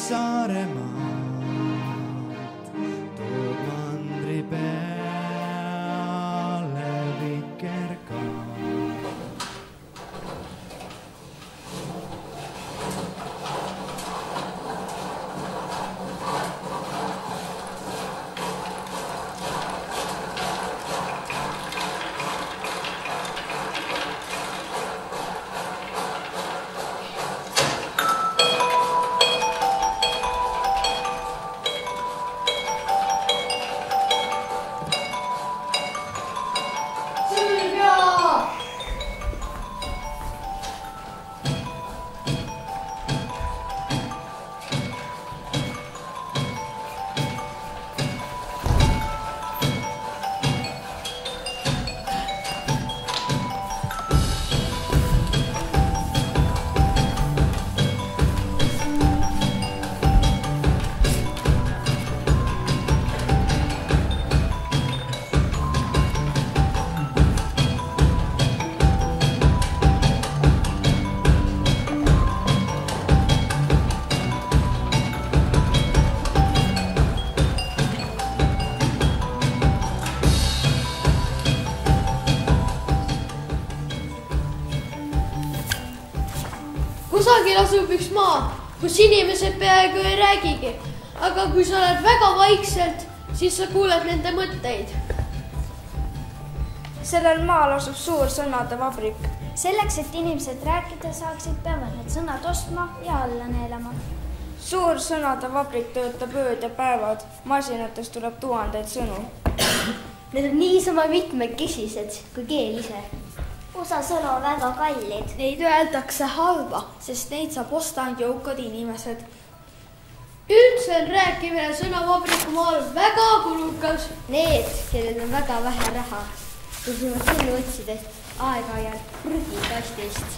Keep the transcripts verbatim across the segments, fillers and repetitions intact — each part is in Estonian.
Saaremaad toob mandri peale vikerkaar. Kusagil asub üks maa, kus inimesed peaaegu ei räägigi, aga kui sa oled väga vaikselt, siis sa kuuled nende mõtteid. Sellel maal asub suur sõnade vabrik. Selleks, et inimesed rääkida saaksid, peavad need sõnad ostma ja alla neelama. Suur sõnade vabrik töötab ööd ja päevad. Masinatest tuleb tuhandeid sõnu. Need on niisama mitmekesised kui keel ise. Osa sõnu on väga kallid. Neid öeldakse halba, sest neid saab osta ainult jõukad inimesed. Üldse on rääkimine sõnavabriku maal väga kulukas. Need, kellel on väga vähe raha, võivad sõnu otsides aeg-ajalt prügikastist.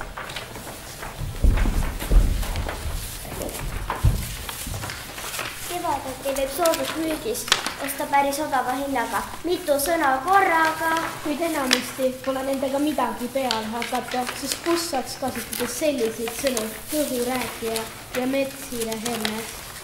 Kevadeti võib soodusmüügist osta päris odava hinnaga. Mitu sõna korraga. Kuid enamasti pole nendega midagi peal hakata, sest kus saaks kasutada selliseid sõnu kõhurääkija ja metsile hemme.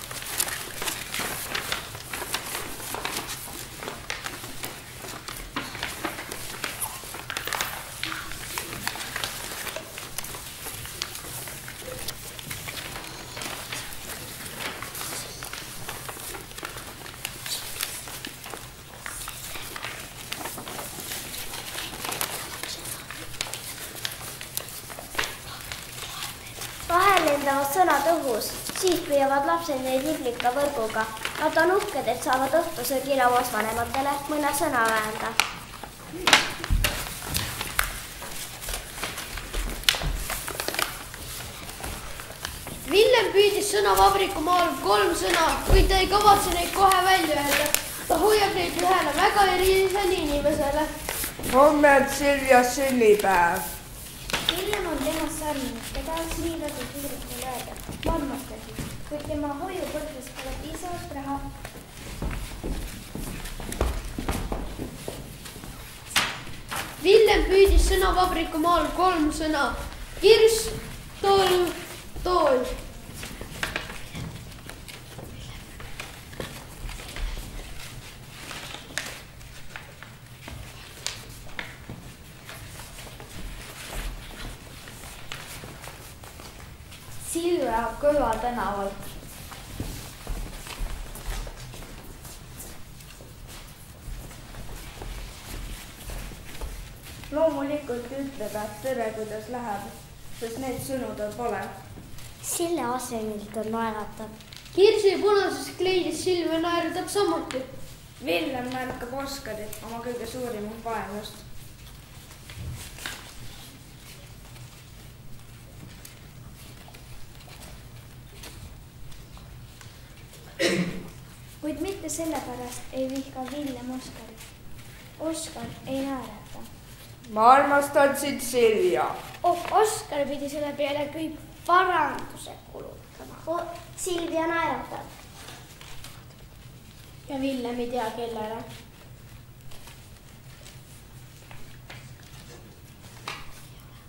Vahel lendavad sõnad õhus, siis püüavad lapsed neid liblika võrguga. Nad on uhked, et saavad õhtusöögi lauas vanematele mõne sõna väända. Villem püüdis sõnavabriku maal kolm sõna, kuid ta ei kavatse neid kohe välja öelda. Ta hoiab neid ühele väga erilisele inimesele. Homme on Silvia sünnipäev. Villem on temast sarnane, ta tahaks nii väga suurikule öelda. Ma armastasin, kuid tema hoiupõrgus pole piisavalt raha. Villem püüdis sõnavabriku maal kolm sõna. Kirss, tol, tool. Silvia Kõva tänavalt. Loomulikult ütleb, et tere, kuidas läheb, sest need sõnud on vale. Sille asemilt on naeratav. Kirsi punases kleidis Silvia naeratab samuti. Villem märkab Oskarit, oma kõige suurimat vaenlast. Kuid mitte sellepärast ei vihka Villem Oskarit. Oskar ei naerata. Ma armastan sind, Silvia. Oh, Oskar pidi selle peale kõik paranduse kulutama. Oh, Silvia naeratab. Ja Villem ei tea kellele.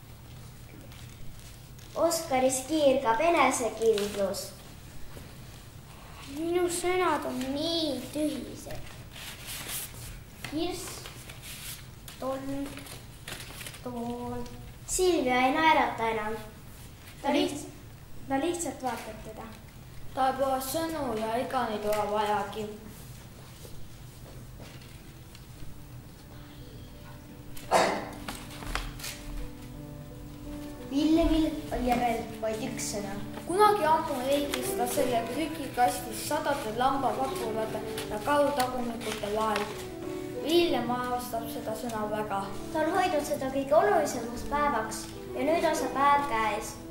Oskaris kiirgab enesekindlus. minu sõnad on nii tühised. Kirss, tolm, tool. Silvia ei naerata enam. Ta lihtsalt, ta lihtsalt vaatab teda. Ta pole sõnu ja ega neid ole vajagi. Villevil oli järel vaid üks sõna. Kunagi ammu leidis ta selle prügikastis sadade lambapapulade ja kautagumikute vahel. Villem arvastab seda sõna väga. Ta on hoidnud seda kõige olulisemaks päevaks ja nüüd on see päev käes.